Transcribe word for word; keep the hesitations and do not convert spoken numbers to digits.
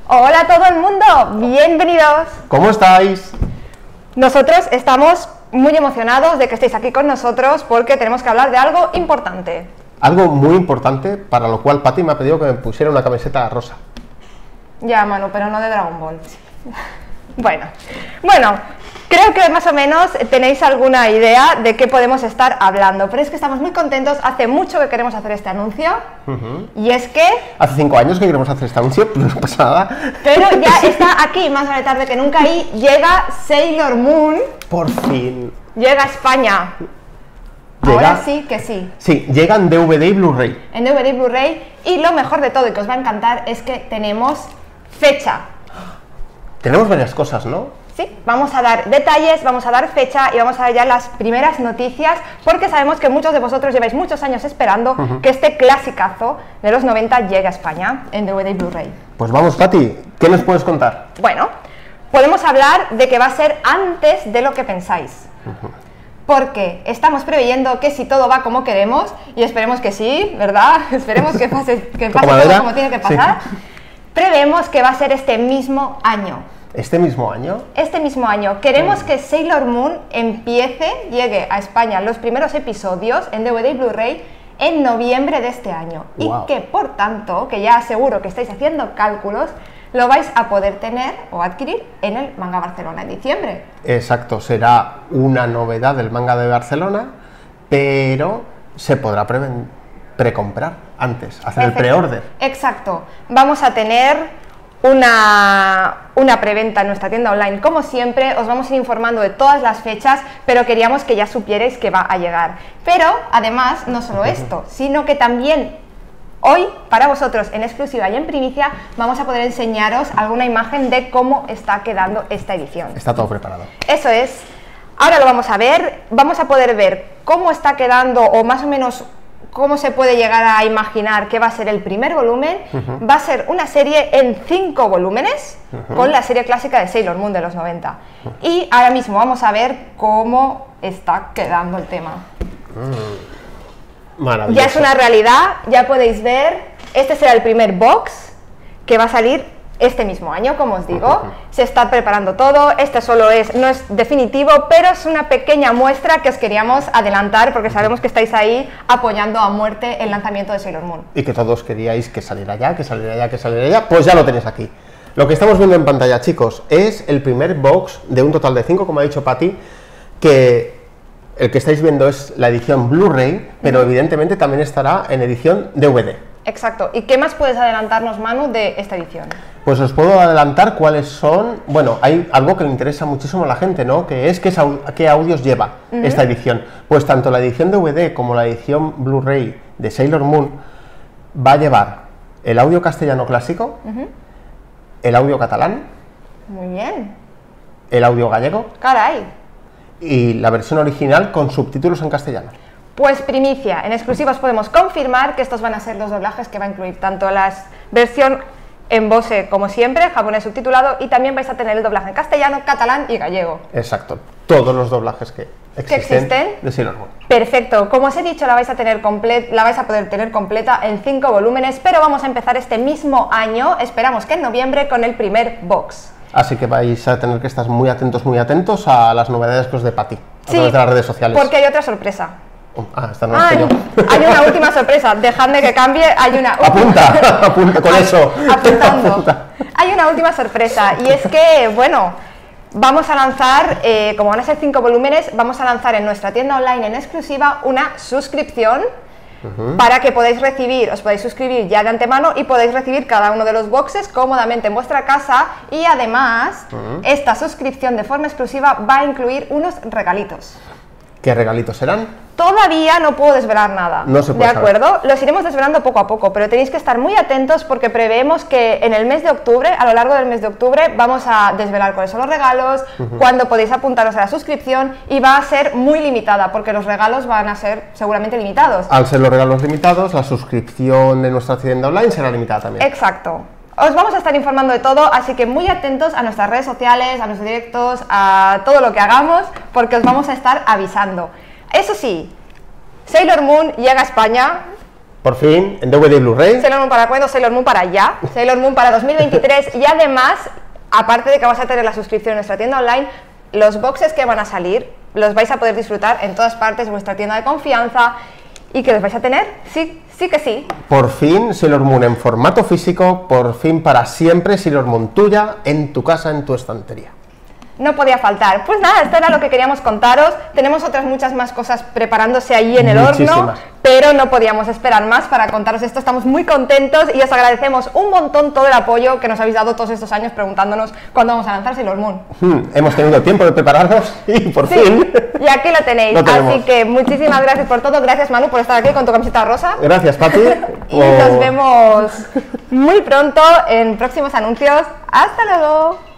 Hola a todo el mundo, bienvenidos. ¿Cómo estáis? Nosotros estamos muy emocionados de que estéis aquí con nosotros porque tenemos que hablar de algo importante. Algo muy importante, para lo cual Pati me ha pedido que me pusiera una camiseta rosa. Ya, Manu, pero no de Dragon Ball. Bueno, bueno, creo que más o menos tenéis alguna idea de qué podemos estar hablando, pero es que estamos muy contentos, hace mucho que queremos hacer este anuncio, uh-huh. y es que... Hace cinco años que queremos hacer este anuncio, pero no pasa nada. Pero ya está aquí, más vale tarde que nunca, y llega Sailor Moon. Por fin. Llega a España. Llega, Ahora sí que sí. Sí, llega en D V D y Blu-ray. En D V D y Blu-ray, y lo mejor de todo y que os va a encantar es que tenemos fecha. Tenemos varias cosas, ¿no? Sí, vamos a dar detalles, vamos a dar fecha y vamos a dar ya las primeras noticias, porque sabemos que muchos de vosotros lleváis muchos años esperando uh-huh. que este clasicazo de los noventa llegue a España en D V D y Blu-ray. Pues vamos, Pati, ¿qué nos puedes contar? Bueno, podemos hablar de que va a ser antes de lo que pensáis. Uh-huh. Porque estamos preveyendo que si todo va como queremos, y esperemos que sí, ¿verdad? Esperemos que pase, que pase todo como tiene que pasar. Sí. Prevemos que va a ser este mismo año. ¿Este mismo año? Este mismo año. Queremos que Sailor Moon empiece, llegue a España los primeros episodios en D V D y Blu-ray en noviembre de este año. Wow. Y que, por tanto, que ya aseguro que estáis haciendo cálculos, lo vais a poder tener o adquirir en el Manga Barcelona en diciembre. Exacto, será una novedad del Manga de Barcelona, pero se podrá pre precomprar antes, hacer Perfecto. el pre-order. Exacto. Vamos a tener una, una preventa en nuestra tienda online. Como siempre, os vamos a ir informando de todas las fechas, pero queríamos que ya supierais que va a llegar. Pero, además, no solo esto, sino que también hoy, para vosotros, en exclusiva y en primicia, vamos a poder enseñaros alguna imagen de cómo está quedando esta edición. Está todo preparado. Eso es. Ahora lo vamos a ver. Vamos a poder ver cómo está quedando, o más o menos cómo se puede llegar a imaginar que va a ser el primer volumen. Uh-huh. Va a ser una serie en cinco volúmenes, uh-huh. con la serie clásica de Sailor Moon de los noventa. Uh-huh. Y ahora mismo vamos a ver cómo está quedando el tema. Uh-huh. Maravilloso. Ya es una realidad, ya podéis ver. Este será el primer box que va a salir este mismo año, como os digo. Uh-huh. Se está preparando todo. Este solo es, no es definitivo, pero es una pequeña muestra que os queríamos adelantar, porque sabemos que estáis ahí apoyando a muerte el lanzamiento de Sailor Moon. Y que todos queríais que saliera ya, que saliera ya, que saliera ya. Pues ya lo tenéis aquí. Lo que estamos viendo en pantalla, chicos, es el primer box de un total de cinco, como ha dicho Pati, que el que estáis viendo es la edición Blu-ray, pero uh-huh. evidentemente también estará en edición D V D. Exacto. ¿Y qué más puedes adelantarnos, Manu, de esta edición? Pues os puedo adelantar cuáles son. Bueno, hay algo que le interesa muchísimo a la gente, ¿no? Que es qué, qué audios lleva uh-huh. esta edición. Pues tanto la edición D V D como la edición Blu-ray de Sailor Moon va a llevar el audio castellano clásico, uh-huh. el audio catalán. Muy bien. El audio gallego. Caray. Y la versión original con subtítulos en castellano. Pues primicia, en exclusiva os podemos confirmar que estos van a ser los doblajes que va a incluir tanto la versión en Bose como siempre, japonés subtitulado, y también vais a tener el doblaje en castellano, catalán y gallego. Exacto, todos los doblajes que existen, ¿Que existen? de Sailor Moon. Perfecto, como os he dicho, la vais a tener comple- la vais a poder tener completa en cinco volúmenes, pero vamos a empezar este mismo año, esperamos que en noviembre, con el primer box. Así que vais a tener que estar muy atentos, muy atentos a las novedades que os dé Pati, a sí, través de las redes sociales. Porque hay otra sorpresa. Ah, esta no Ay, hay una última sorpresa, dejadme que cambie, hay una... Apunta, apunta con eso. Apuntando. Apunta. Hay una última sorpresa, y es que, bueno, vamos a lanzar, eh, como van a ser cinco volúmenes, vamos a lanzar en nuestra tienda online en exclusiva una suscripción uh-huh. para que podáis recibir, os podéis suscribir ya de antemano y podéis recibir cada uno de los boxes cómodamente en vuestra casa, y además uh-huh. esta suscripción de forma exclusiva va a incluir unos regalitos. ¿Qué regalitos serán? Todavía no puedo desvelar nada, no se puede ¿de acuerdo? Saber. Los iremos desvelando poco a poco, pero tenéis que estar muy atentos porque preveemos que en el mes de octubre, a lo largo del mes de octubre, vamos a desvelar cuáles son los regalos, uh-huh. cuándo podéis apuntaros a la suscripción, y va a ser muy limitada porque los regalos van a ser seguramente limitados. Al ser los regalos limitados, la suscripción de nuestra tienda online será limitada también. Exacto. Os vamos a estar informando de todo, así que muy atentos a nuestras redes sociales, a nuestros directos, a todo lo que hagamos, porque os vamos a estar avisando. Eso sí, Sailor Moon llega a España, Por fin, en D V D y Blu-ray. Sailor Moon para cuándo, Sailor Moon para ya, Sailor Moon para dos mil veintitrés y además, aparte de que vas a tener la suscripción en nuestra tienda online, los boxes que van a salir los vais a poder disfrutar en todas partes de vuestra tienda de confianza y que los vais a tener, sí, sí que sí. Por fin Sailor Moon en formato físico, por fin para siempre Sailor Moon tuya en tu casa, en tu estantería. No podía faltar. Pues nada, esto era lo que queríamos contaros. Tenemos otras muchas más cosas preparándose ahí en el Muchísimas. horno, pero no podíamos esperar más para contaros esto. Estamos muy contentos y os agradecemos un montón todo el apoyo que nos habéis dado todos estos años preguntándonos cuándo vamos a lanzar Sailor Moon. Hmm, hemos tenido tiempo de prepararnos y por Sí, fin. y aquí lo tenéis. Lo tenemos. Así que muchísimas gracias por todo. Gracias, Manu, por estar aquí con tu camiseta rosa. Gracias, Pati. Y nos vemos muy pronto en próximos anuncios. ¡Hasta luego!